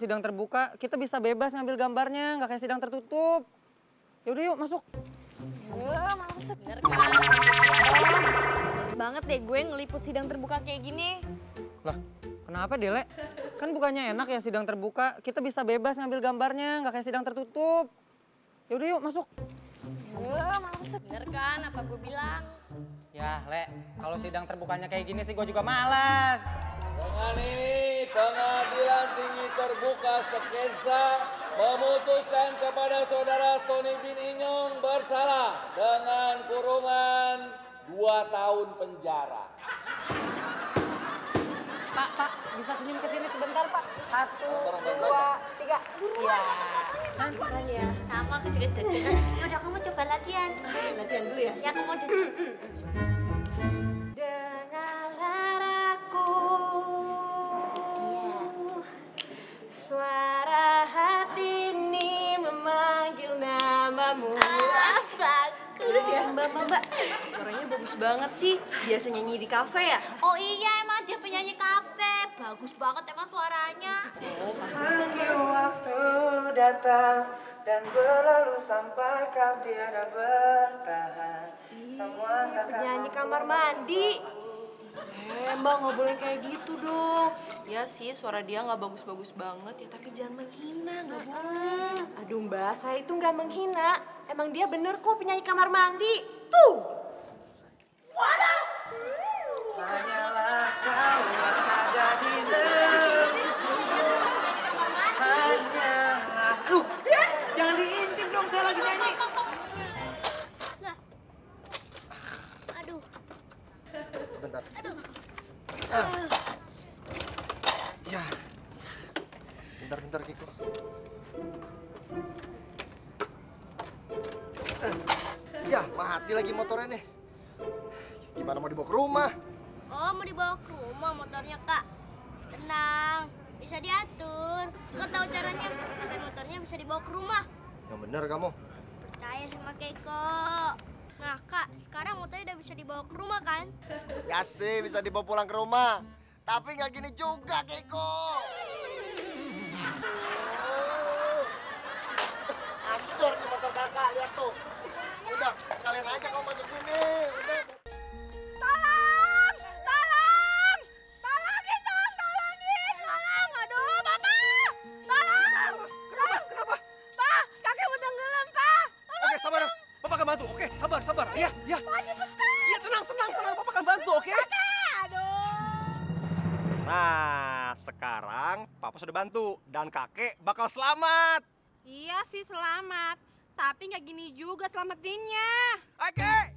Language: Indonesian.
Sidang terbuka, kita bisa bebas ngambil gambarnya, nggak kayak sidang tertutup. Yaudah yuk, masuk. Males bener kan? Males banget deh gue ngeliput sidang terbuka kayak gini. Lah, kenapa Dele? Kan bukannya enak ya sidang terbuka, kita bisa bebas ngambil gambarnya, nggak kayak sidang tertutup. Yaudah yuk, masuk. Males bener kan apa gue bilang? Ya, Le, kalau sidang terbukanya kayak gini sih gue juga malas. Dengan ini pengadilan tinggi terbuka Sekensa memutuskan kepada saudara Sony bin Inyong bersalah dengan kurungan 2 tahun penjara. Pak, bisa senyum ke sini sebentar, Pak? 1, 2, 3. Buruan, foto-fotonya. Ya, sama aku juga deg-degan. Yaudah kamu coba latihan. Latihan dulu ya. Ya aku mau Dengarlah aku, suara hati ini memanggil namamu. bagus ya. Mbak, suaranya bagus banget sih. Biasa nyanyi di kafe ya? Oh iya emang dia penyanyi kafe. Bagus banget emang suaranya. Hanya waktu datang dan berlalu sampai kau tiada bertahan. Semua Penyanyi kamar mandi. Mbak nggak boleh kayak gitu dong. Ya sih suara dia nggak bagus-bagus banget ya, tapi jangan menghina, nggak boleh. Aduh Mbak, saya itu nggak menghina. Emang dia bener kok penyanyi kamar mandi. Tuh. hanyalah kau yang ada di diriku. Hanya aku. Jangan diintip dong, saya lagi nyanyi. Aduh. Bentar. Ya. Bentar Kiko. Ya, mati lagi motornya nih. Gimana mau dibawa ke rumah? Oh mau dibawa ke rumah motornya kak. Tenang, bisa diatur. Kau tahu caranya supaya motornya bisa dibawa ke rumah. Yang bener kamu. Percaya sama Keiko. Nah kak, sekarang motornya udah bisa dibawa ke rumah kan? Ya sih, bisa dibawa pulang ke rumah. Tapi nggak gini juga, Keiko. Hancur nih motor kakak, lihat tuh. Udah, sekalian aja kamu masuk sini. Udah. Oke, sabar. Papa akan bantu, oke? Sabar. Iya. Iya, tenang. Papa akan bantu, oke? Nah, sekarang Papa sudah bantu dan kakek bakal selamat. Iya sih selamat, tapi nggak gini juga selamatinnya. Oke,